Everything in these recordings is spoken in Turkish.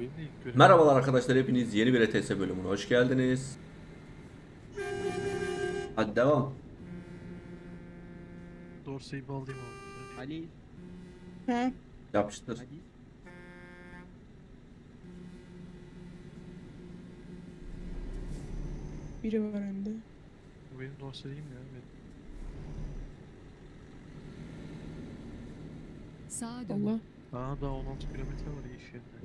benim de ilk görevim. Merhabalar arkadaşlar, hepiniz yeni bir ETS bölümüne hoş geldiniz. Hadi devam. Dorsey'i bağlayayım abi. Ali, He, Yapıştır. Ali. biri var hem de. Bu benim dorseyim ya. Evet. Sağa dön. Allah. Daha 16 kilometre var iyi iş yerinde.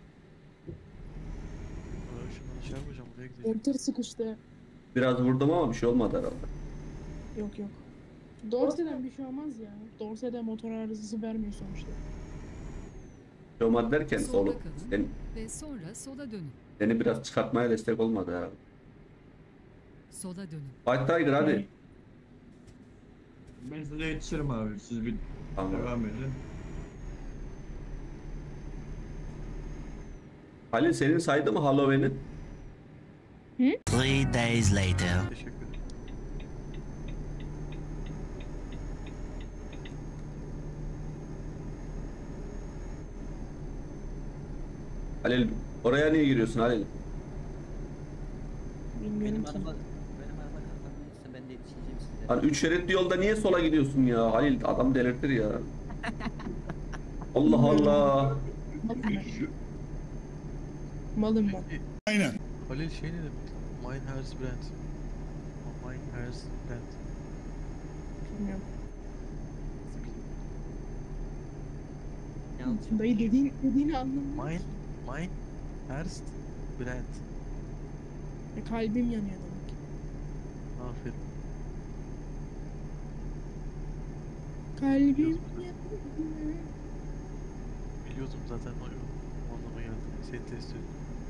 Şundan şey yapacağım, oraya gideceğim. Orta sıkıştı. Biraz vurdum ama bir şey olmadı herhalde. Yok yok. Dorse'den bir şey olmaz ya. Dorse'de motor arızası vermiyor sonuçta. Bir şey olmadı derken Solda oğlum, kalın ve sonra sola dönün. seni biraz çıkartmaya destek olmadı herhalde. Sola dönün. White Tiger hadi. Ben size yetişirim abi. Siz bir Tamam. devam edin. Halil senin saydı mı Halloween'i? 3 days later. Teşekkür ederim. Halil oraya niye giriyorsun Halil? Bilmiyorum Benim ki. araba kazanırsa ben de yetişeceğim size. Hani 3 şeritli yolda niye sola gidiyorsun ya Halil? Adam delirtir ya. Allah Allah. Malım ben. Malım ben. Halil şey ne demek? Mine has brand. Mine has brand. Bilmiyorum. Yalçın. Dayı dediğini anlamıyorum. Mine has brand. Kalbim yanıyor demek. Aferin. Kalbim yanıyor. Biliyordum zaten o anlama geldi. Seni test ediyorum.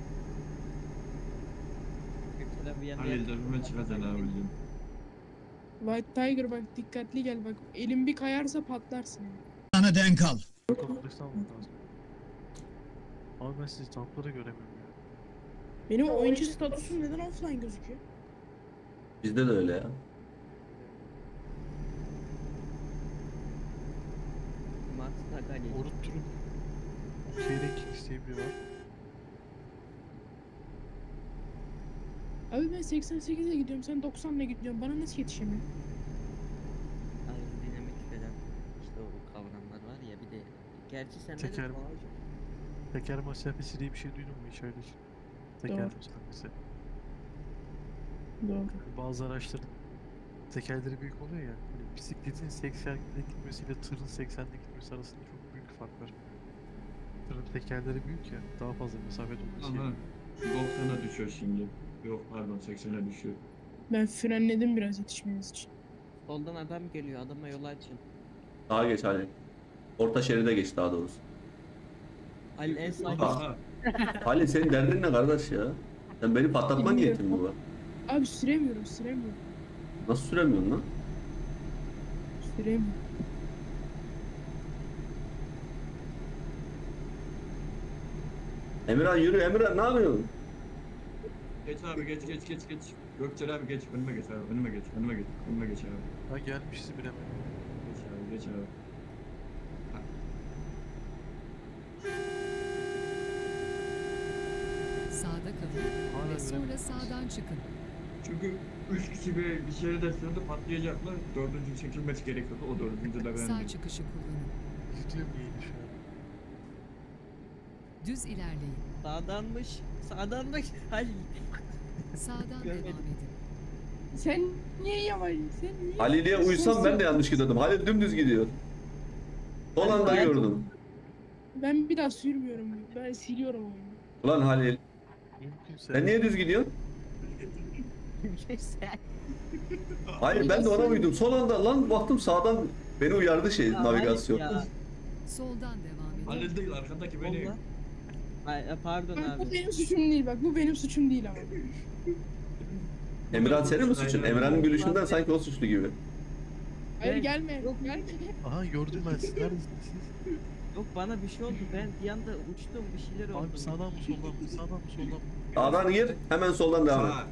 Kötüler bir yana Halil dönüme çıkacaksın abicim. White Tiger bak dikkatli gel bak. Elim bir kayarsa patlarsın. Sana denk al. Kompleksini almak lazım. Abi ben sizi tankları göremiyorum ya. Benim oyuncu statüsüm neden offline gözüküyor? Bizde de öyle ya. Martı tak Ali. Orut Turun Seyrek diye biri var. Abi ben 88'e gidiyorum sen 90'la gidiyorsun. Bana nasıl yetişemiyorsun? Aerodinamik falan işte o kavramlar var ya bir de gerçi sende de Teker- var. Teker mesafesi diye bir şey duydun mu hiç öyle için? Teker Doğru. mesafesi. Doğru. Bazı araçların tekerleri büyük oluyor ya. Hani bisikletin 80'de gitmesiyle tırın 80'de gitmesi arasında çok büyük fark var. Tırın tekerleri büyük ya. Daha fazla mesafede olması Aha. gerekiyor. 90'a düşüyor şimdi. Yok pardon 80'e düşüyor. Ben frenledim biraz yetişmeniz için. Soldan adam geliyor adama yol açın. Sağa geç Halil. Orta şeride geç daha doğrusu. Ali en sağ Aha. Halil senin derdin ne kardeş ya? Sen beni patlatma niyetin mi var? Abi süremiyorum. Nasıl süremiyorsun lan? Süremiyorum. Emirhan yürü, Emirhan ne yapıyorsun? Geç abi geç. Gökçel abi geç. Önüme geç abi. Önüme geç abi. Ha gelmişiz bile mi? Geç abi. Sağda kalın Hala ve bile sonra sağdan çıkın. Çünkü 3 kişi bir şeride sürdü patlayacaklar. Dördüncü çekilmesi gerekiyordu. O dördüncü de Sağ benim. çıkışı kullanın. Gidiyor mu yeni şu an? Düz ilerleyin. Sağdanmış. Ali. Sağdan Görmedim. devam edin. Sen niye yavaş? Sen niye? Halil'e uysam ben de yanlış gidiyordum. Halil dümdüz gidiyor. Son anda Ben- gördüm. Ben bir daha sürmüyorum. Ben siliyorum oyunu. Ulan Halil, Mümkünse. sen niye düz gidiyorsun? Sen. Hayır ben de ona uydum. Son anda lan baktım sağdan beni uyardı şey Ya, navigasyon. ya. Soldan devam edin. Halil değil arkadaki beni. Valla. Ay, pardon Bak, abi. bu benim suçum değil bak. Bu benim suçum değil ama. Emirhan senin mi suçun? Aynen. Emirhan'ın gülüşünden sanki o suçlu gibi. Hayır Evet. gelme. Yok. Gelme. Aha gördüm ben sizi. Neredesiniz siz? Yok bana bir şey oldu. Ben bir anda uçtum bir şeyler oldu. Abi sağdan mı soldan mı? Sağdan mı soldan mı? Sağdan gir, hemen soldan devam et. Sağ.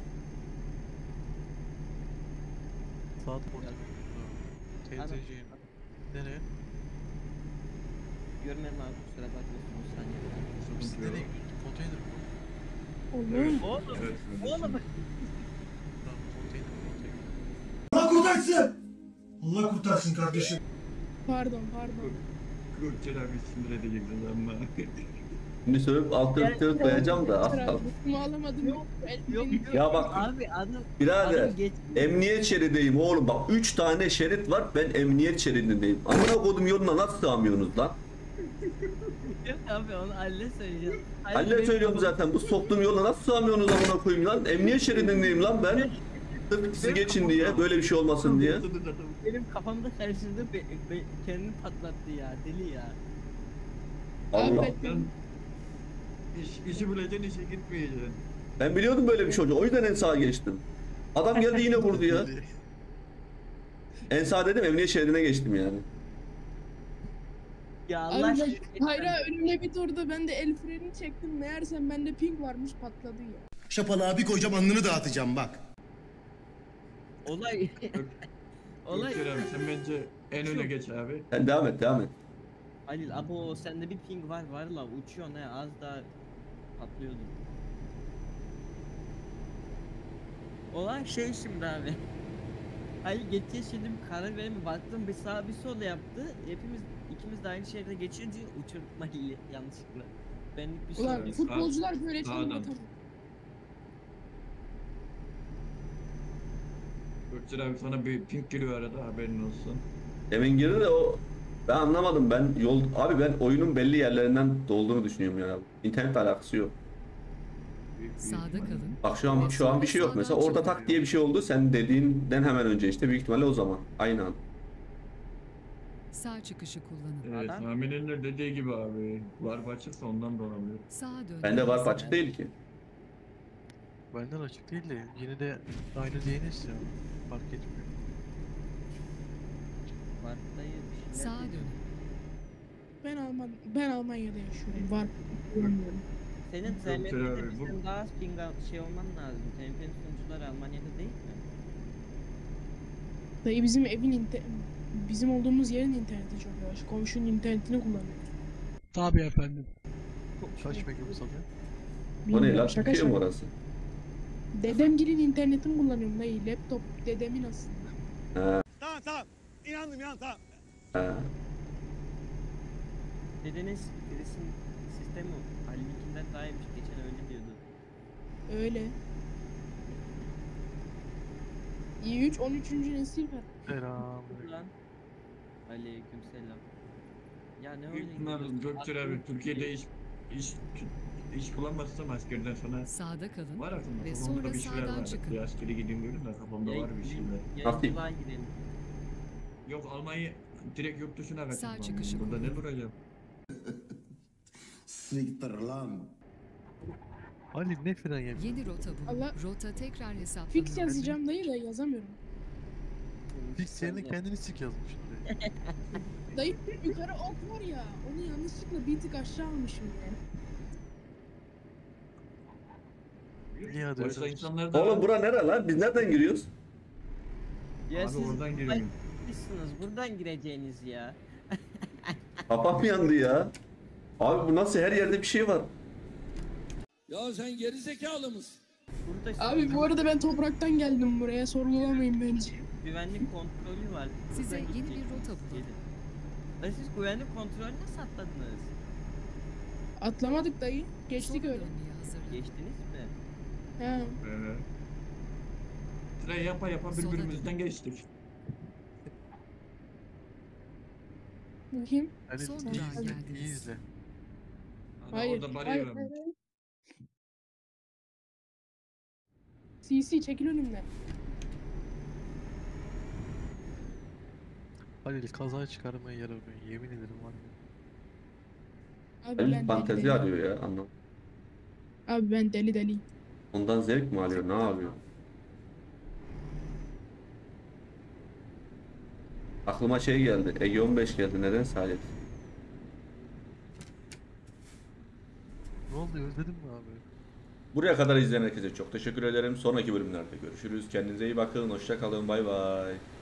Sağda orta. TCC'yim. Nereye? Görmem abi kusura bakmasın o saniye. Biz nereye gidiyoruz? Oğlum. Oğlum. Evet. Oğlum. Tamam, konteyner. Allah kurtarsın. Allah kurtarsın kardeşim. Pardon. Gökçen abi sinir edeceksin ama. Şimdi söyleyip altı koyacağım da az kaldı. Bunu alamadım. Yok, yok. Ya bak Abi adam. birader Adam geç. emniyet şeridiyim oğlum bak 3 tane şerit var ben emniyet şeridindeyim. Amına kodum yoluna nasıl sığamıyorsunuz lan? Yok abi onu Halil'e söyleyeceğim. Halle söylüyorum zaten bu soktuğum yoluna nasıl sığamıyorsunuz amına koyayım lan? Emniyet şeridindeyim lan ben. Sırf siz geçin diye böyle bir şey olmasın diye. Benim kafamda karıştırdı kendini patlattı ya deli ya. Allah. Affettim. İşi bulacaksın, işe gitmeyeceksin. Ben biliyordum böyle bir şey olacak. O yüzden en sağa geçtim. Adam geldi yine vurdu ya. En sağ dedim emniyet şeridine geçtim yani. Ya Allah Abi aşkına. hayır önümde bir turda ben de el freni çektim. Meğersem bende ping varmış patladı ya. Şapalığa bir koyacağım alnını dağıtacağım bak. Olay. Olay. Gökçen abi sen bence en öne geç abi. Sen devam et devam et. Halil abo sende bir ping var la uçuyor ne az daha patlıyordun. Olay şey şimdi abi. Halil geçeceğiz şimdi bir karar verme baktım bir sağ bir sol yaptı. İkimiz de aynı şehirde geçince uçurduk Halil'i yanlışlıkla. Benlik bir şey Ulan yok. futbolcular böyle sağdan. çalıyor tamam. Gökçen abi sana bir pink geliyor arada haberin olsun. Demin girdi de o ben anlamadım ben abi ben oyunun belli yerlerinden dolduğunu düşünüyorum ya. İnternetle alakası yok. Büyük Sağda ihtimalle. kalın. Bak şu an bir şey yok. Mesela orada tak diye bir şey oldu. Sen dediğinden hemen önce işte büyük ihtimalle o zaman. Aynı an. Sağ çıkışı kullanın. Evet, Adam- Sami'nin de dediği gibi abi. Varp açıksa ondan da olabilir. Sağa dön. Bende var açık değil ki. Benden açık değil de yine de aynı DNS ya. Fark etmiyor. Varttayı bir şeyler Sağa dedi. dön. Ben Almanya'da yaşıyorum. Var kullanmıyorum. Senin Yok, TMP'de abi, bu- bizden daha az ping şey olman lazım. TMP'nin sunucuları Almanya'da değil mi? Dayı bizim olduğumuz yerin interneti çok yavaş. Komşunun internetini kullanıyoruz. Kaç megabit alıyor? O ne Bilmiyorum, lan? şaka Türkiye mi şaka. orası? Dedemgilin internetini kullanıyorum dayı. Laptop dedemin aslında. Ha. Tamam. İnandım tamam. Ha. Dedenin stresin sistemi Halil'inkinden daha iyiymiş. Geçen öyle diyordu. Öyle. i3 13. nesil var. Selam. Lan. Aleykümselam. Ya ne öyle Büyük ihtimal gidiyorsun? Gökçen abi Türkiye'de iş bulamazsam askerden sonra Sağda kalın. var aklımda. Ve Kafamda sonra bir şeyler sağdan var. çıkın. Bir askere gideyim diyorum da kafamda var bir şeyler. Yayıncılığa gidelim. Yok Almanya direkt yurt dışına kaçırmam. Sağ çıkışı Burada ne kullan. duracağım? Siktir lan. Ali ne fren yapıyor? Yeni rota bulun. Allah- Rota tekrar hesaplanıyor. Fix yazacağım dayı da yazamıyorum. Fix yerine kendini sik yazmış oraya. Dayı yukarı ok var ya. Onu yanlışlıkla bir tık aşağı almışım yani. İyi hadi Başka öyle. insanlar da Oğlum bura nere lan? Biz nereden giriyoruz? Ya Abi siz oradan giriyorum. Sizsiniz buradan gireceğiniz ya. Kafam yandı ya. Abi bu nasıl her yerde bir şey var. Ya sen geri zekalı mısın? Burada Abi bu arada ben topraktan geldim buraya. Sorgulamayın bence. güvenlik kontrolü var. Size Buradan yeni bir gideceksiniz. rota bulun. Gelin. Lan siz güvenlik kontrolü nasıl atladınız? Atlamadık dayı. Geçtik Sola öyle. dönmeye hazırlanın. Geçtiniz mi? He. Sıra yapa yapa Sola birbirimizden geçtik. Bakayım. Ali Son iyi durağa izle, geldiniz. iyi izle. Ana Hayır. orada bariyer Hayır. varmış. hayır. CC çekil önümden. Halil kaza çıkarmaya yarar arıyor. Yemin ederim var ya. Abi Ben ben fantezi deli. arıyor ya anlam. Abi ben deli. Ondan zevk mi alıyor? Ne yapıyor? Aklıma şey geldi. Ege 15 geldi. Neden Salih? Ne oldu özledin mi abi? Buraya kadar izleyen herkese çok teşekkür ederim. Sonraki bölümlerde görüşürüz. Kendinize iyi bakın. Hoşça kalın. Bay bay.